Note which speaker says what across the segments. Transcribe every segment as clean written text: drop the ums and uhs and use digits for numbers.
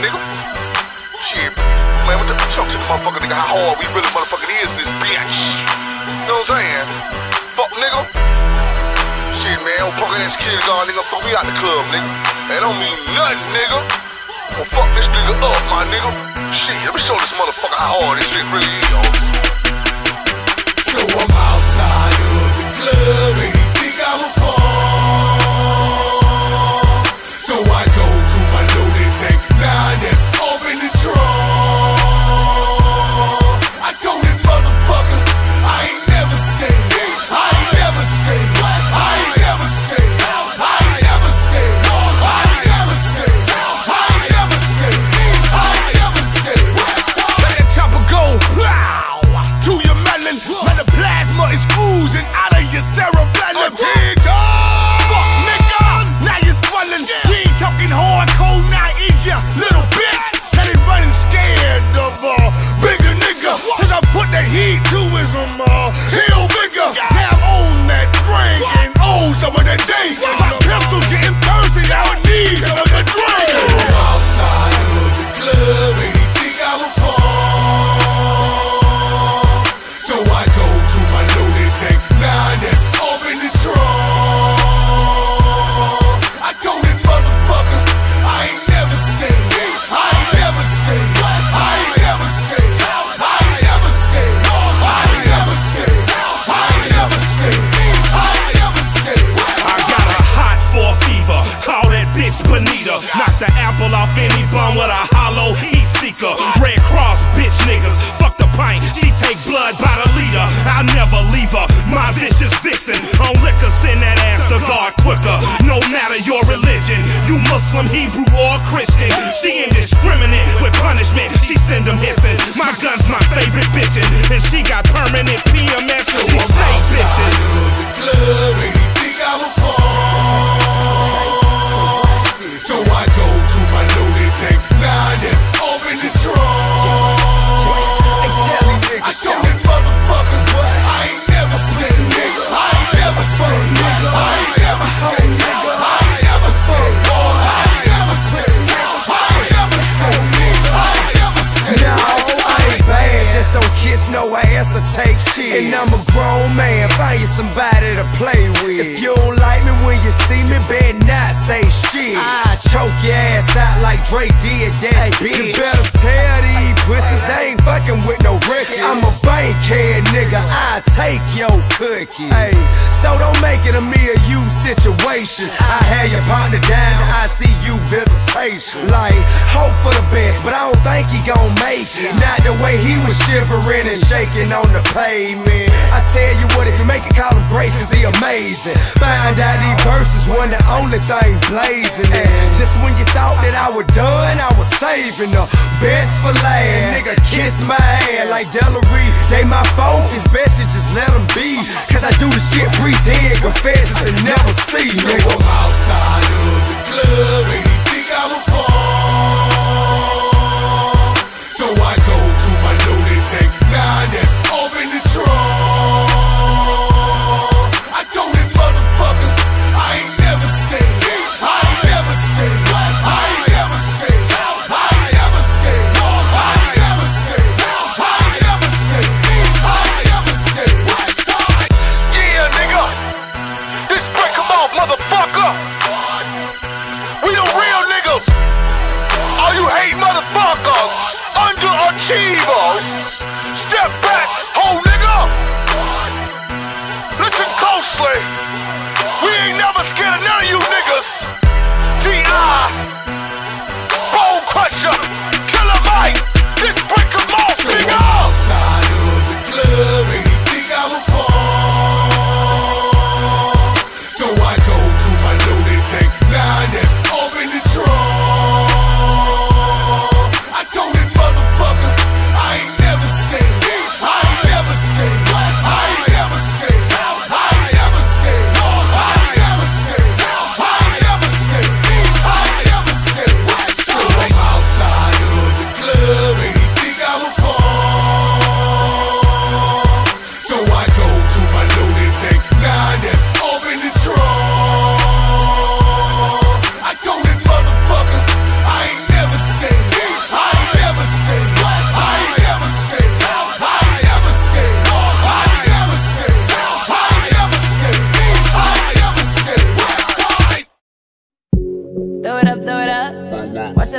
Speaker 1: nigga. Shit, man, what the talk to the motherfucker, nigga, how hard we really motherfucking is in this bitch. You know what I'm saying? Fuck, nigga. Shit, man, old punk ass security guard, nigga, throw me out the club, nigga. That don't mean nothing, nigga. I'm gonna fuck this nigga up, my nigga. Shit, let me show this motherfucker how hard this shit really is, homie.
Speaker 2: So I'm outside of the club and he think I'm a bum. So I go to my loaded tank, now that's open the trunk. I told that motherfucker, I ain't never scared. I ain't never scared. I ain't never scared. I ain't never scared. I ain't never scared. I ain't never scared. I ain't never scared. Let that chopper go, plow, to your melon. Man, the plasma is oozing out of your cerebellum. Fuck, nigga, now you're swelling. We ain't talking hardcore, now is ya, little bitch. That ain't running scared of bigger nigga. Cause I put that heat to his hill vigor. Now I'm on that drink and own some of that day. My pistol's getting thirsty, now it needs another drink. So I'm outside of the club and he think I'm a bum. So I go to my loaded tank, now that's open the trunk. I told that motherfucker, I ain't never scared. I ain't never scared. I ain't never scared. I ain't never scared. I ain't never scared. I ain't never scared. I ain't never scared.
Speaker 3: I got a hot for fever, call that bitch Bonita. Knock the apple off any bum with a hollow heat seeker. Red Cross bitch niggas, fuck the pint, she take blood by the liter. I'll never leave her, my vicious vixen. On liquor, send that ass to God quicker. No matter your religion, you Muslim, Hebrew or Christian. She indiscriminate with punishment, she send them hissing. My gun's my favorite bitchin', and she got permanent PMS, so she stay bitchin'.
Speaker 2: The club and he think I'm a bum. So I go to my loaded tank, now that's open the trunk. I told that motherfucker, I ain't never scared, nigga. I ain't never scared, nigga. I ain't never scared, nigga. I ain't never scared, boy. I ain't never scared, nigga. I ain't never scared, nigga. I ain't never scared.
Speaker 4: No, I ain't bad, just don't kiss no ass or take shit. And I'm a grown man, find you somebody to play with. If you don't like me when you see me, better not say shit. I choke your ass out like Drake did that bitch. You better tell these pussies they ain't fucking with no record. I'm a bankhead nigga, I take your cookies. Hey, so don't make it a me or you situation. I had your partner down, I see you visitation. Like, hope for the best, but I don't think he gon' make it. Not the way he was shivering and shaking on the pavement. I tell you what, if you make it, call him Grace, cause he amazing. Find out these verses wasn't the only thing blazing. And just when you thought that I was done, I was saving the best for last. Nigga, kiss my ass like Delary. They my focus, best you just let them be. Cause I do the shit pretend, confessions and never see.
Speaker 2: So I'm outside of the club and he think I'm a bum. So I go to my loaded tank, now that's open the trunk. I told that motherfucker, I ain't never scared. I ain't never scared. I ain't never scared. I ain't never scared. I ain't never scared. I ain't never scared. I ain't never scared.
Speaker 1: Yeah, nigga. This break 'em off, motherfucker. We don't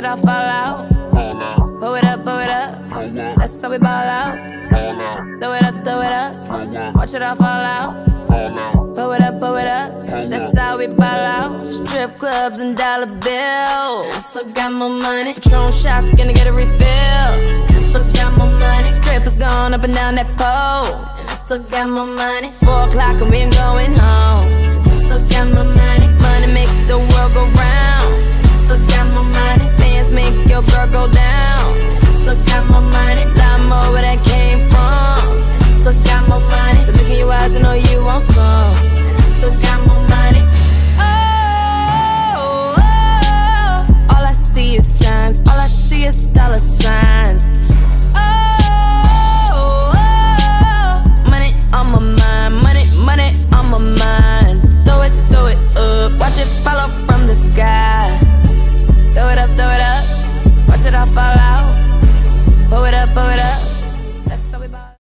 Speaker 5: all fall out. Blow it up, blow it up. That's how we ball out. Throw it up, throw it up. Watch it all fall out. Blow it up, blow it up. That's how we ball out. Strip clubs and dollar bills. I still got more money. Patron shots, gonna get a refill. I still got more money. Strippers going up and down that pole. And I still got more money. 4 o'clock and we ain't going home. I still got more money. Money make the world go round. I still got more money. Fans make your girl go down. I still got more money. Lot more where that came from. I still got more money. The look in your eyes, I know you want some. I still got more money. Oh, oh, all I see is signs. All I see is dollar signs. Oh, oh, money on my mind. Money, money on my mind. Throw it up. Watch it fall off from the sky. Throw it up, throw it up. Watch it all fall out.